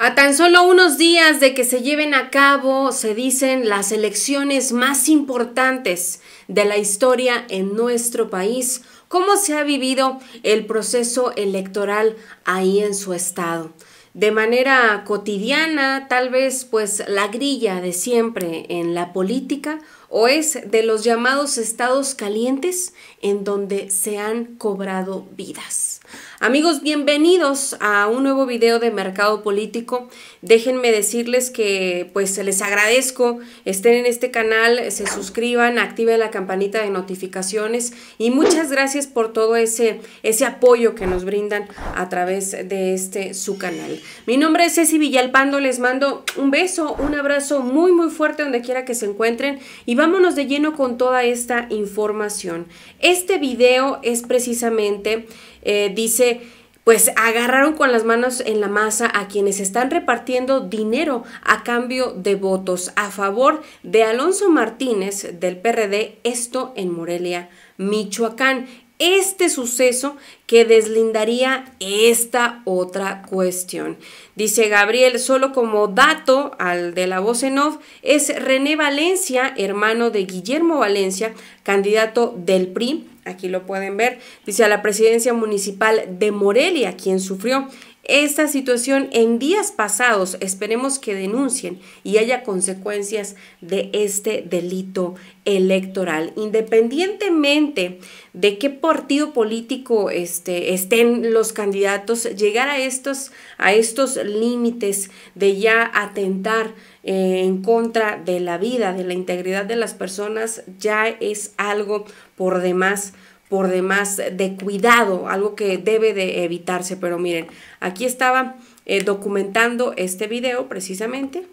A tan solo unos días de que se lleven a cabo, se dicen, las elecciones más importantes de la historia en nuestro país, ¿cómo se ha vivido el proceso electoral ahí en su estado? De manera cotidiana, tal vez pues la grilla de siempre en la política, o es de los llamados estados calientes en donde se han cobrado vidas. Amigos, bienvenidos a un nuevo video de Mercado Político. Déjenme decirles que pues les agradezco estén en este canal, se suscriban, activen la campanita de notificaciones y muchas gracias por todo ese apoyo que nos brindan a través de su canal. Mi nombre es Ceci Villalpando, les mando un beso, un abrazo muy fuerte donde quiera que se encuentren y vámonos de lleno con toda esta información. Este video es precisamente, dice, pues agarraron con las manos en la masa a quienes están repartiendo dinero a cambio de votos a favor de Alonso Martínez del PRD, esto en Morelia, Michoacán. Este suceso que deslindaría esta otra cuestión. Dice Gabriel, solo como dato al de la voz en off, es René Valencia, hermano de Guillermo Valencia, candidato del PRI, aquí lo pueden ver, dice a la presidencia municipal de Morelia, quien sufrió esta situación en días pasados. Esperemos que denuncien y haya consecuencias de este delito electoral. Independientemente de qué partido político estén los candidatos, llegar a estos límites de ya atentar en contra de la vida, de la integridad de las personas, ya es algo por demás de cuidado, algo que debe de evitarse. Pero miren, aquí estaba documentando este video precisamente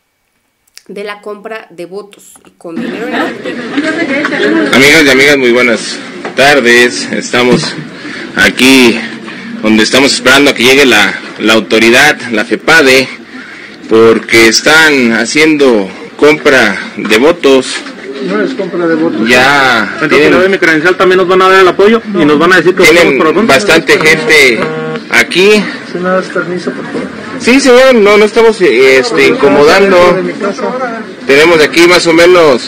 de la compra de votos y con dinero en efectivo. Amigas y amigas, muy buenas tardes. Estamos aquí donde estamos esperando a que llegue la autoridad, la FEPADE, porque están haciendo compra de votos. No es compra de votos. Ya entonces le doy mi credencial, también nos van a dar el apoyo y nos van a decir que tienen bastante gente aquí. Si me das permiso, por favor. Sí, señor, no estamos incomodando. Tenemos aquí más o menos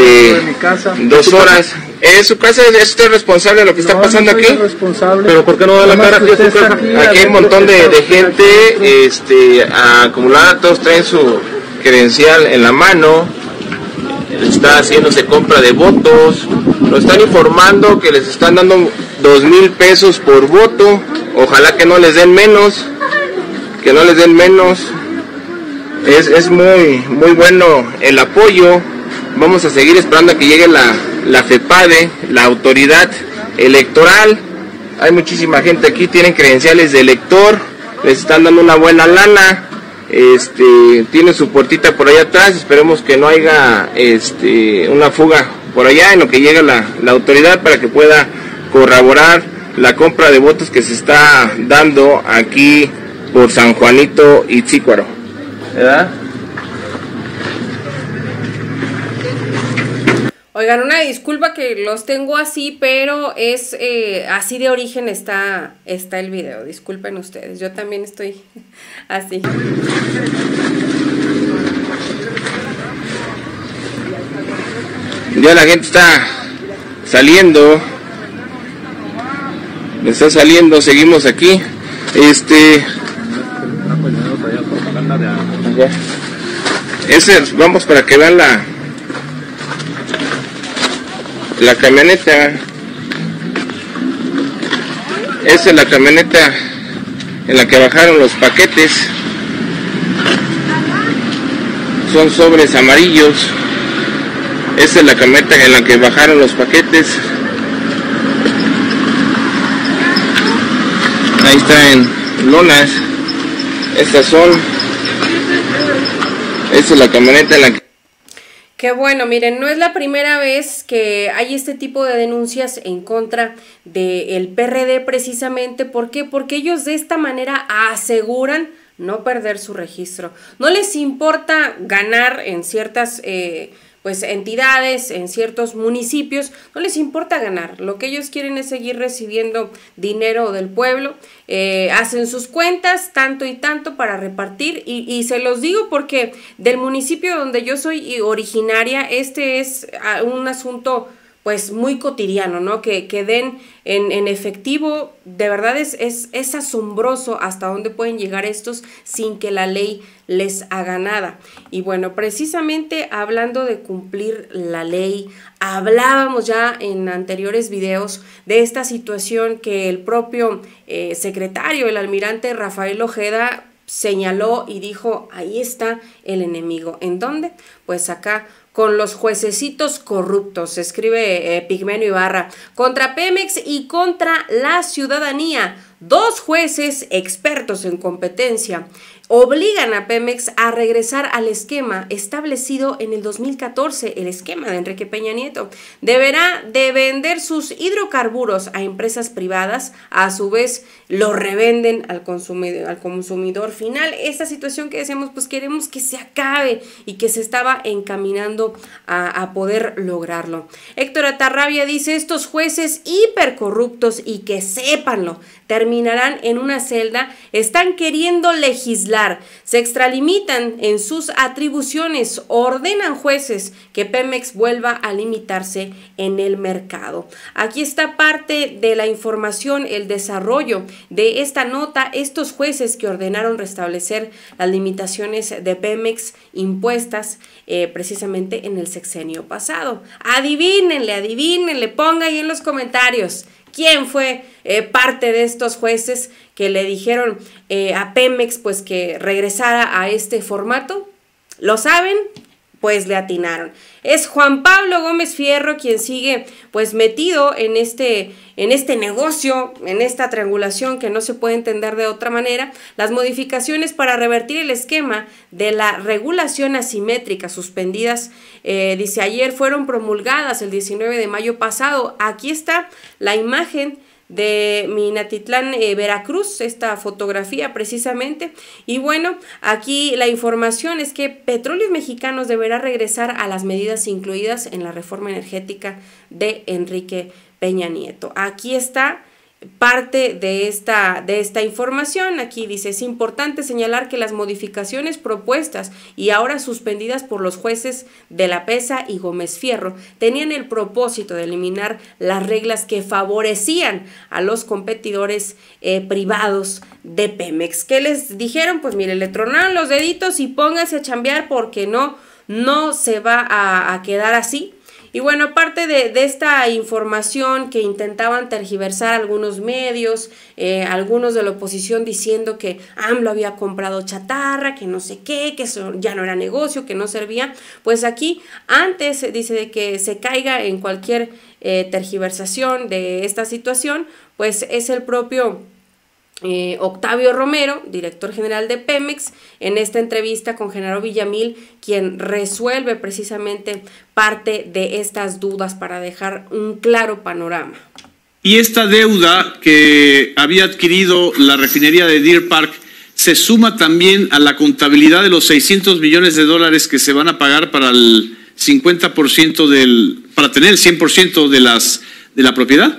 2 horas. ¿Es su casa? ¿Es usted responsable de lo que está pasando aquí? Responsable. Pero ¿por qué no da la cara aquí a su casa? Aquí hay un montón de gente acumulada, todos traen su credencial en la mano. Está haciéndose compra de votos. Nos están informando que les están dando 2,000 pesos por voto. Ojalá que no les den menos. Que no les den menos. Es muy bueno el apoyo. Vamos a seguir esperando a que llegue la FEPADE, la autoridad electoral. Hay muchísima gente aquí, tienen credenciales de elector, les están dando una buena lana. Tiene su puertita por allá atrás. Esperemos que no haya una fuga por allá en lo que llega la autoridad para que pueda corroborar la compra de votos que se está dando aquí por San Juanito y Itzícuaro, ¿verdad? Oigan, una disculpa que los tengo así, pero es así de origen está el video. Disculpen ustedes, yo también estoy así. Ya la gente está saliendo. Seguimos aquí. Vamos para que vean la camioneta. Esa es la camioneta en la que bajaron los paquetes. Son sobres amarillos. Esa es la camioneta en la que bajaron los paquetes. Ahí está en lonas. Esa es la camioneta en la que... Qué bueno, miren, no es la primera vez que hay este tipo de denuncias en contra del PRD precisamente. ¿Por qué? Porque ellos de esta manera aseguran no perder su registro. No les importa ganar en ciertas pues entidades en ciertos municipios no les importa ganar, lo que ellos quieren es seguir recibiendo dinero del pueblo, hacen sus cuentas tanto y tanto para repartir y se los digo porque del municipio donde yo soy originaria, este es un asunto pues muy cotidiano, ¿no? Que den en efectivo, de verdad es asombroso hasta dónde pueden llegar estos sin que la ley les haga nada. Y bueno, precisamente hablando de cumplir la ley, hablábamos ya en anteriores videos de esta situación que el propio secretario, el almirante Rafael Ojeda, señaló y dijo, ahí está el enemigo. ¿En dónde? Pues acá, con los juececitos corruptos, escribe Pigmenio Ibarra, contra Pemex y contra la ciudadanía. 2 jueces expertos en competencia obligan a Pemex a regresar al esquema establecido en el 2014, el esquema de Enrique Peña Nieto. Deberá de vender sus hidrocarburos a empresas privadas, a su vez lo revenden al consumidor final. Esta situación que decíamos, pues queremos que se acabe y que se estaba encaminando a poder lograrlo. Héctor Atarrabia dice, estos jueces hipercorruptos y que sépanlo, terminarán en una celda, están queriendo legislar, se extralimitan en sus atribuciones, ordenan jueces que Pemex vuelva a limitarse en el mercado. Aquí está parte de la información, el desarrollo de esta nota, estos jueces que ordenaron restablecer las limitaciones de Pemex impuestas precisamente en el sexenio pasado. Adivínenle, ponga ahí en los comentarios. ¿Quién fue parte de estos jueces que le dijeron a Pemex pues que regresara a este formato? ¿Lo saben? Pues le atinaron. Es Juan Pablo Gómez Fierro quien sigue pues metido en este negocio, en esta triangulación que no se puede entender de otra manera. Las modificaciones para revertir el esquema de la regulación asimétrica suspendidas, dice ayer, fueron promulgadas el 19 de mayo pasado. Aquí está la imagen de Minatitlán, Veracruz, esta fotografía precisamente. Y bueno, aquí la información es que Petróleos Mexicanos deberá regresar a las medidas incluidas en la reforma energética de Enrique Peña Nieto. Aquí está parte de esta información. Aquí dice, es importante señalar que las modificaciones propuestas y ahora suspendidas por los jueces de la PESA y Gómez Fierro tenían el propósito de eliminar las reglas que favorecían a los competidores privados de Pemex. ¿Qué les dijeron? Pues mire, le tronaron los deditos y pónganse a chambear porque no se va a quedar así. Y bueno, aparte de esta información que intentaban tergiversar algunos medios, algunos de la oposición diciendo que AMLO había comprado chatarra, que no sé qué, que eso ya no era negocio, que no servía, pues aquí antes dice de que se caiga en cualquier tergiversación de esta situación, pues es el propio Octavio Romero, director general de Pemex, en esta entrevista con Genaro Villamil, quien resuelve precisamente parte de estas dudas para dejar un claro panorama. Y esta deuda que había adquirido la refinería de Deer Park se suma también a la contabilidad de los 600 millones de dólares que se van a pagar para el 50% para tener el 100% de la propiedad.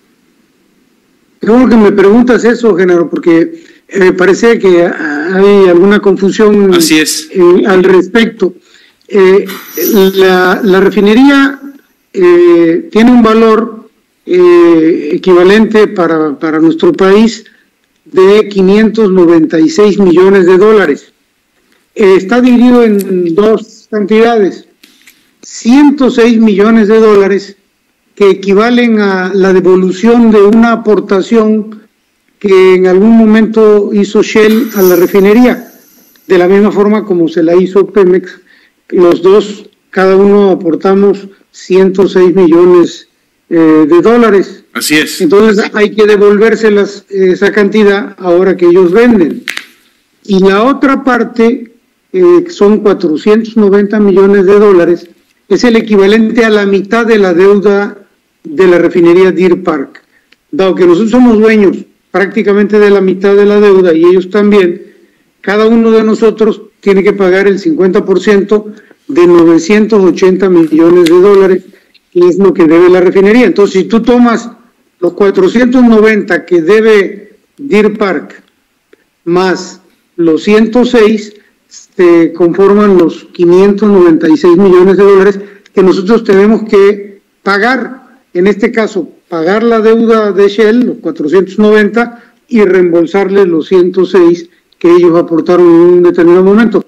Creo que me preguntas eso, Genaro, porque parece que hay alguna confusión. Así es. Al respecto. La refinería tiene un valor equivalente para nuestro país de 596 millones de dólares. Está dividido en 2 cantidades, 106 millones de dólares que equivalen a la devolución de una aportación que en algún momento hizo Shell a la refinería, de la misma forma como se la hizo Pemex. Los dos, cada uno aportamos 106 millones de dólares. Así es. Entonces hay que devolvérselas esa cantidad ahora que ellos venden. Y la otra parte, son 490 millones de dólares, es el equivalente a la mitad de la deuda de la refinería Deer Park. Dado que nosotros somos dueños prácticamente de la mitad de la deuda y ellos también, cada uno de nosotros tiene que pagar el 50% de 980 millones de dólares, que es lo que debe la refinería. Entonces, si tú tomas los 490 que debe Deer Park más los 106, se conforman los 596 millones de dólares que nosotros tenemos que pagar. En este caso, pagar la deuda de Shell, los 490, y reembolsarles los 106 que ellos aportaron en un determinado momento.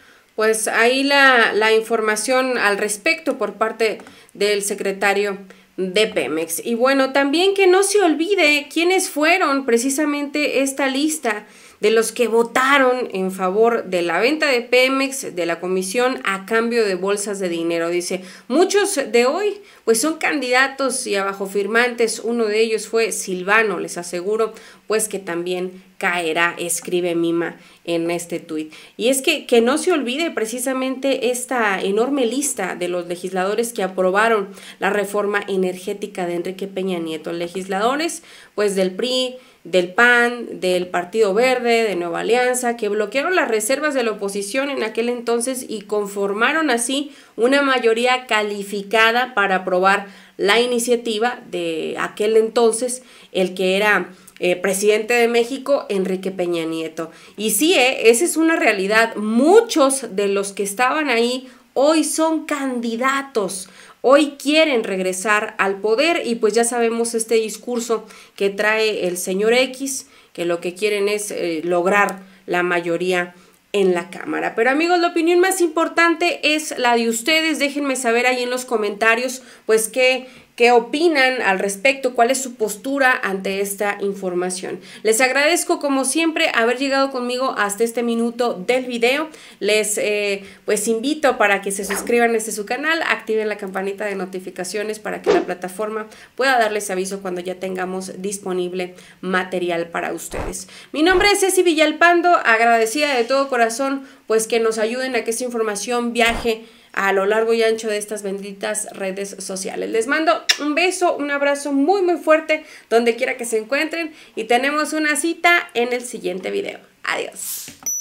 Pues ahí la información al respecto por parte del secretario de Pemex. Y bueno, también que no se olvide quiénes fueron precisamente esta lista de los que votaron en favor de la venta de Pemex, de la comisión a cambio de bolsas de dinero. Dice, muchos de hoy pues son candidatos y abajo firmantes, uno de ellos fue Silvano, les aseguro pues que también caerá, escribe Mima en este tuit. Y es que no se olvide precisamente esta enorme lista de los legisladores que aprobaron la reforma energética de Enrique Peña Nieto, legisladores pues del PRI, del PAN, del Partido Verde, de Nueva Alianza, que bloquearon las reservas de la oposición en aquel entonces y conformaron así una mayoría calificada para aprobar la iniciativa de aquel entonces, el que era presidente de México, Enrique Peña Nieto. Y sí, esa es una realidad. Muchos de los que estaban ahí hoy son candidatos. Hoy quieren regresar al poder y pues ya sabemos este discurso que trae el señor X, que lo que quieren es lograr la mayoría en la Cámara. Pero amigos, la opinión más importante es la de ustedes. Déjenme saber ahí en los comentarios pues qué opinan al respecto, cuál es su postura ante esta información. Les agradezco como siempre haber llegado conmigo hasta este minuto del video. Les pues invito para que se suscriban a su canal, activen la campanita de notificaciones para que la plataforma pueda darles aviso cuando ya tengamos disponible material para ustedes. Mi nombre es Ceci Villalpando, agradecida de todo corazón pues que nos ayuden a que esta información viaje a lo largo y ancho de estas benditas redes sociales. Les mando un beso, un abrazo muy muy fuerte donde quiera que se encuentren y tenemos una cita en el siguiente video. Adiós.